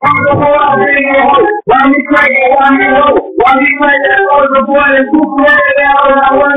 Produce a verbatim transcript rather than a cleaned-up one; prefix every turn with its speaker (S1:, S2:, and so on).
S1: I'm the boy I'm bringing home. Why me cranking, why me low? Why me cranking, I was the boy that's too crazy out of my way.